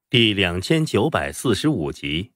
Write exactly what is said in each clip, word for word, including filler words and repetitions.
第两千九百四十五集。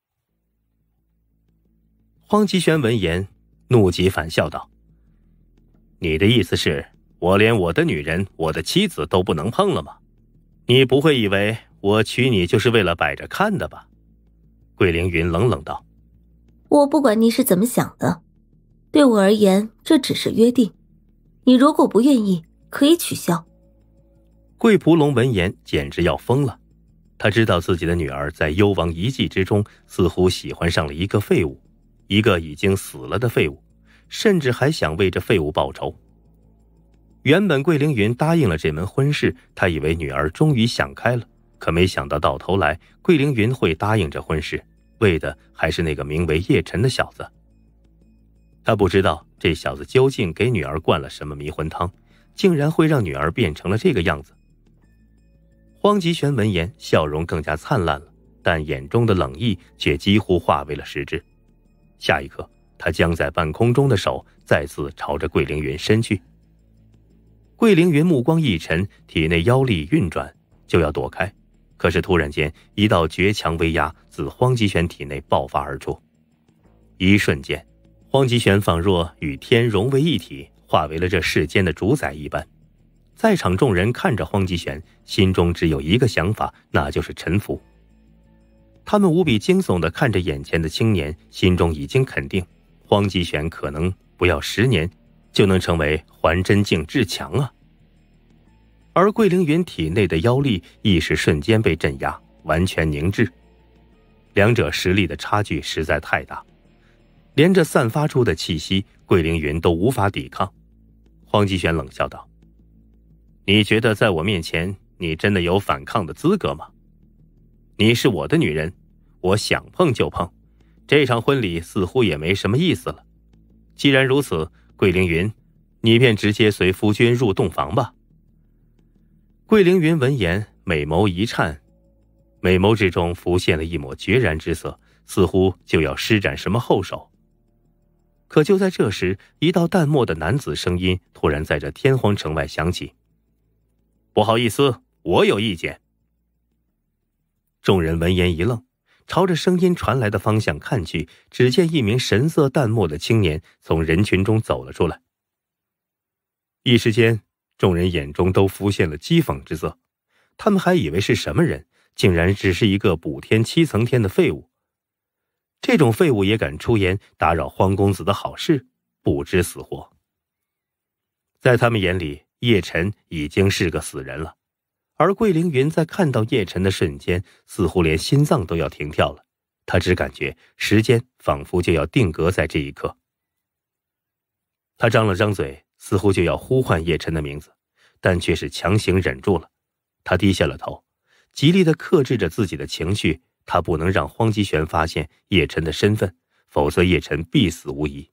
荒吉玄闻言怒极反笑道：你的意思是我连我的女人我的妻子都不能碰了吗？你不会以为我娶你就是为了摆着看的吧？桂凌云冷冷道： 我不管你是怎么想的，对我而言这只是约定，你如果不愿意可以取消。 桂蒲龙闻言简直要疯了，他知道自己的女儿在幽王遗迹之中似乎喜欢上了一个废物，一个已经死了的废物，甚至还想为这废物报仇。原本桂凌云答应了这门婚事，他以为女儿终于想开了，可没想到到头来桂凌云会答应这婚事，为的还是那个名为叶晨的小子。他不知道这小子究竟给女儿灌了什么迷魂汤，竟然会让女儿变成了这个样子。荒吉玄闻言笑容更加灿烂了，但眼中的冷意却几乎化为了实质。下一刻，他将在半空中的手再次朝着桂凌云伸去。桂凌云目光一沉，体内妖力运转，就要躲开，可是突然间一道绝强威压自荒吉玄体内爆发而出。一瞬间，荒吉玄仿若与天融为一体，化为了这世间的主宰一般。在场众人看着荒吉玄，心中只有一个想法，那就是臣服。他们无比惊悚地看着眼前的青年，心中已经肯定荒吉玄可能不要十年就能成为还真境至强啊。而桂凌云体内的妖力亦是瞬间被镇压，完全凝滞。两者实力的差距实在太大，连着散发出的气息桂凌云都无法抵抗。荒吉玄冷笑道：你觉得在我面前你真的有反抗的资格吗？你是我的女人，我想碰就碰，这场婚礼似乎也没什么意思了。既然如此，桂凌云，你便直接随夫君入洞房吧。桂凌云闻言美眸一颤，美眸之中浮现了一抹决然之色，似乎就要施展什么后手。可就在这时，一道淡漠的男子声音突然在这天荒城外响起：不好意思，我有意见。众人闻言一愣，朝着声音传来的方向看去，只见一名神色淡漠的青年从人群中走了出来。一时间，众人眼中都浮现了讥讽之色，他们还以为是什么人，竟然只是一个补天七层天的废物。这种废物也敢出言打扰荒公子的好事，不知死活。在他们眼里，叶晨已经是个死人了，而桂凌云在看到叶晨的瞬间，似乎连心脏都要停跳了。他只感觉时间仿佛就要定格在这一刻。他张了张嘴，似乎就要呼唤叶晨的名字，但却是强行忍住了。他低下了头，极力地克制着自己的情绪，他不能让荒吉玄发现叶晨的身份，否则叶晨必死无疑。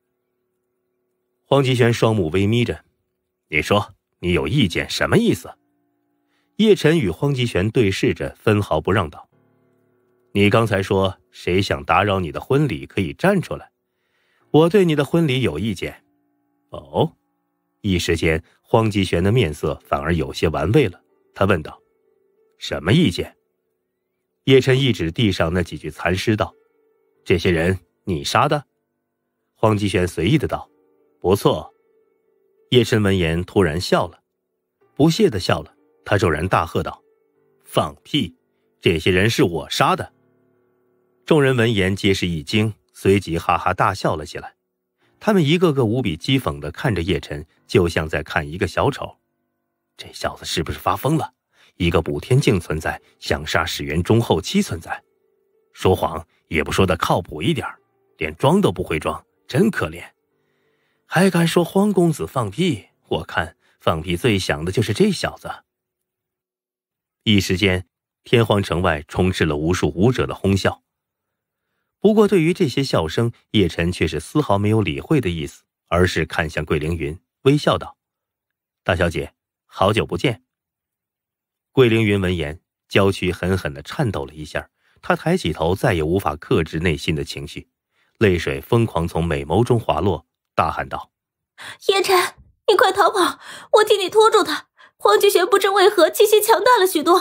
荒吉玄双目微眯着：你说你有意见，什么意思？叶晨与荒吉玄对视着，分毫不让道：你刚才说谁想打扰你的婚礼可以站出来，我对你的婚礼有意见。哦？一时间荒吉玄的面色反而有些玩味了，他问道：什么意见？叶晨一指地上那几具残尸道：这些人你杀的？荒吉玄随意的道：不错。叶晨闻言突然笑了，不屑的笑了，他骤然大喝道：放屁，这些人是我杀的。众人闻言皆是一惊，随即哈哈大笑了起来。他们一个个无比讥讽地看着叶晨，就像在看一个小丑。这小子是不是发疯了？一个补天境存在想杀始元中后期存在，说谎也不说得靠谱一点，连装都不会装，真可怜。还敢说荒公子放屁，我看放屁最响的就是这小子。一时间，天荒城外充斥了无数武者的哄笑。不过对于这些笑声，叶晨却是丝毫没有理会的意思，而是看向桂凌云，微笑道：大小姐，好久不见。桂凌云闻言，娇躯狠狠地颤抖了一下，她抬起头，再也无法克制内心的情绪，泪水疯狂从美眸中滑落，大喊道： 叶晨，你快逃跑，我替你拖住他。荒菊玄不知为何气息强大了许多，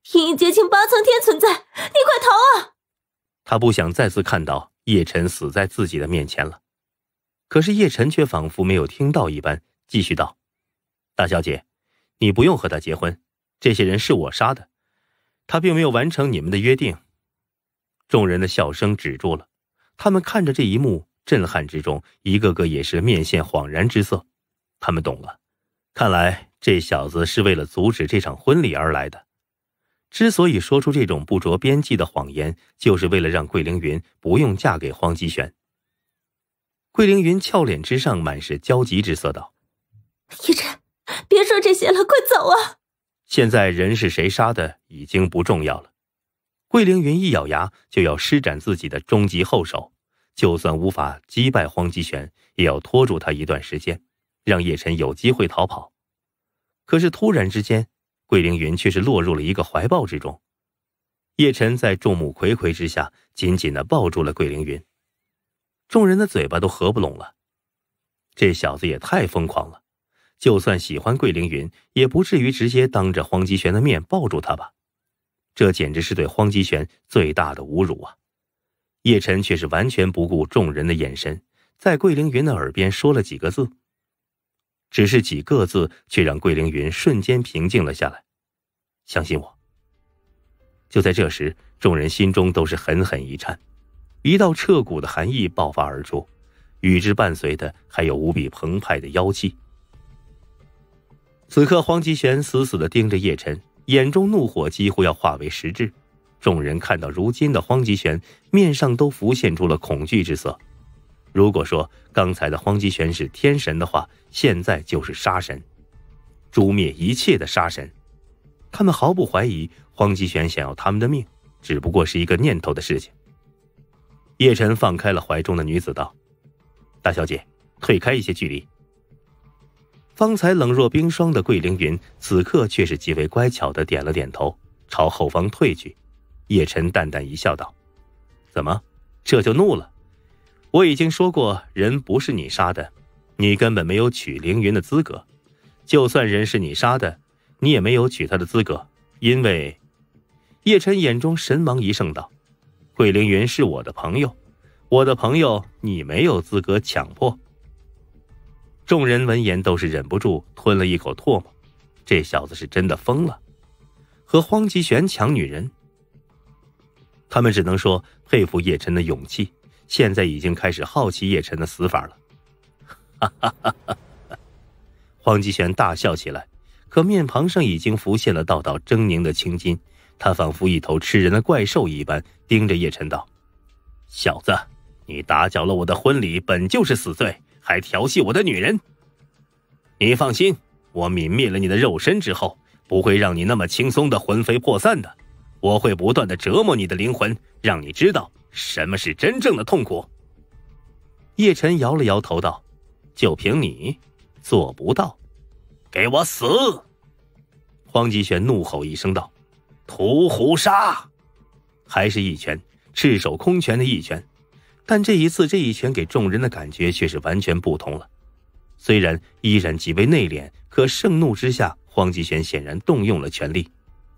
阴影结晶八层天存在，你快逃啊！ 他不想再次看到叶晨死在自己的面前了。可是叶晨却仿佛没有听到一般，继续道：大小姐，你不用和他结婚，这些人是我杀的，他并没有完成你们的约定。众人的笑声止住了，他们看着这一幕，震撼之中，一个个也是面现恍然之色。他们懂了，看来这小子是为了阻止这场婚礼而来的。之所以说出这种不着边际的谎言，就是为了让桂凌云不用嫁给荒姬玄。桂凌云俏脸之上满是焦急之色道： 叶晨，别说这些了，快走啊！ 现在人是谁杀的已经不重要了。桂凌云一咬牙就要施展自己的终极后手，就算无法击败荒姬玄，也要拖住他一段时间，让叶晨有机会逃跑。可是突然之间，桂凌云却是落入了一个怀抱之中。叶晨在众目睽睽之下紧紧地抱住了桂凌云，众人的嘴巴都合不拢了。这小子也太疯狂了，就算喜欢桂凌云，也不至于直接当着荒姬玄的面抱住他吧？这简直是对荒姬玄最大的侮辱啊！叶晨却是完全不顾众人的眼神，在桂凌云的耳边说了几个字。只是几个字，却让桂凌云瞬间平静了下来。相信我。就在这时，众人心中都是狠狠一颤，一道彻骨的寒意爆发而出，与之伴随的还有无比澎湃的妖气。此刻荒姬玄死死地盯着叶晨，眼中怒火几乎要化为实质。众人看到如今的荒姬玄，面上都浮现出了恐惧之色。如果说刚才的荒姬玄是天神的话，现在就是杀神，诛灭一切的杀神。他们毫不怀疑荒姬玄想要他们的命，只不过是一个念头的事情。叶晨放开了怀中的女子道：大小姐，退开一些距离。方才冷若冰霜的桂凌云此刻却是极为乖巧的点了点头，朝后方退去。叶晨淡淡一笑道：怎么，这就怒了？我已经说过，人不是你杀的，你根本没有娶凌云的资格。就算人是你杀的，你也没有娶她的资格，因为……叶晨眼中神芒一盛道：桂凌云是我的朋友，我的朋友你没有资格强迫。众人闻言都是忍不住吞了一口唾沫，这小子是真的疯了，和荒姬玄抢女人。他们只能说佩服叶晨的勇气，现在已经开始好奇叶晨的死法了。哈哈哈哈！荒姬玄大笑起来，可面庞上已经浮现了道道狰狞的青筋，他仿佛一头吃人的怪兽一般，盯着叶晨道：小子，你打搅了我的婚礼，本就是死罪，还调戏我的女人。你放心，我泯灭了你的肉身之后，不会让你那么轻松的魂飞魄散的，我会不断的折磨你的灵魂，让你知道什么是真正的痛苦。叶晨摇了摇头道：就凭你做不到，给我死！荒姬玄怒吼一声道：屠虎杀！还是一拳，赤手空拳的一拳，但这一次这一拳给众人的感觉却是完全不同了。虽然依然极为内敛，可盛怒之下，荒姬玄显然动用了全力。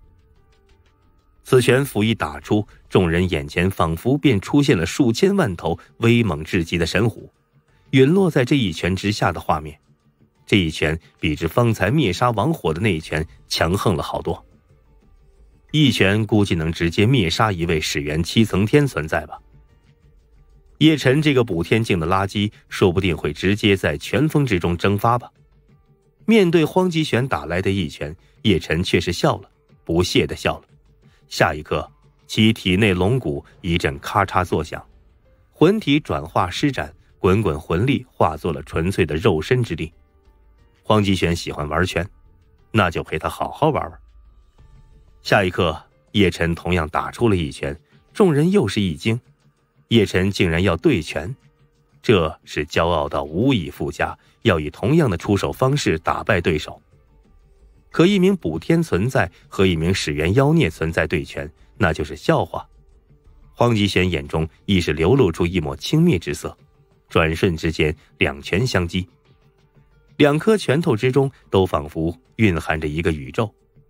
此拳甫一打出，众人眼前仿佛便出现了数千万头威猛至极的神虎，陨落在这一拳之下的画面。这一拳比之方才灭杀亡火的那一拳强横了好多，一拳估计能直接灭杀一位始元七层天存在吧。叶晨这个补天境的垃圾，说不定会直接在拳风之中蒸发吧。面对荒姬玄打来的一拳，叶晨却是笑了，不屑地笑了。下一刻，其体内龙骨一阵咔嚓作响，魂体转化施展，滚滚魂力化作了纯粹的肉身之力。荒姬玄喜欢玩拳，那就陪他好好玩玩。下一刻，叶晨同样打出了一拳，众人又是一惊，叶晨竟然要对拳，这是骄傲到无以复加，要以同样的出手方式打败对手。可一名补天存在和一名始元妖孽存在对拳，那就是笑话。荒姬玄眼中亦是流露出一抹轻蔑之色，转瞬之间两拳相击，两颗拳头之中都仿佛蕴含着一个宇宙，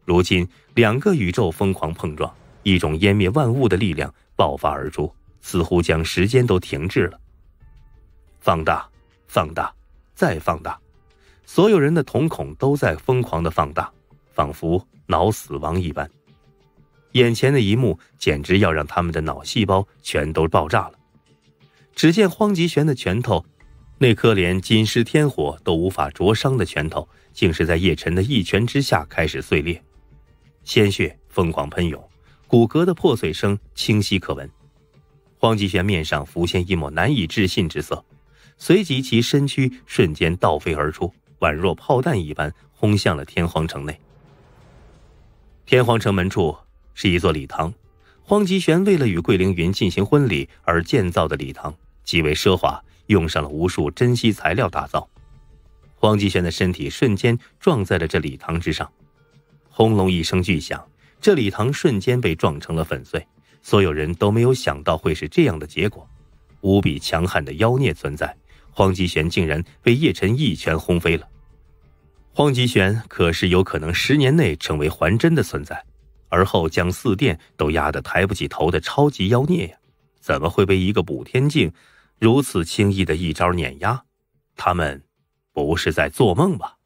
如今两个宇宙疯狂碰撞，一种湮灭万物的力量爆发而出，似乎将时间都停滞了。放大，放大，再放大，所有人的瞳孔都在疯狂地放大，仿佛脑死亡一般。眼前的一幕简直要让他们的脑细胞全都爆炸了。只见荒极玄的拳头，那颗连金石天火都无法灼伤的拳头，竟是在叶晨的一拳之下开始碎裂，鲜血疯狂喷涌，骨骼的破碎声清晰可闻。荒极玄面上浮现一抹难以置信之色，随即其身躯瞬间倒飞而出，宛若炮弹一般轰向了天皇城内。天皇城门处是一座礼堂，荒极玄为了与桂凌云进行婚礼而建造的礼堂，极为奢华，用上了无数珍稀材料打造。荒极玄的身体瞬间撞在了这礼堂之上，轰隆一声巨响，这礼堂瞬间被撞成了粉碎。所有人都没有想到会是这样的结果，无比强悍的妖孽存在，荒极玄竟然被叶晨一拳轰飞了。荒极玄可是有可能十年内成为还真的存在，而后将四殿都压得抬不起头的超级妖孽呀，怎么会被一个补天境如此轻易的一招碾压？他们不是在做梦吧？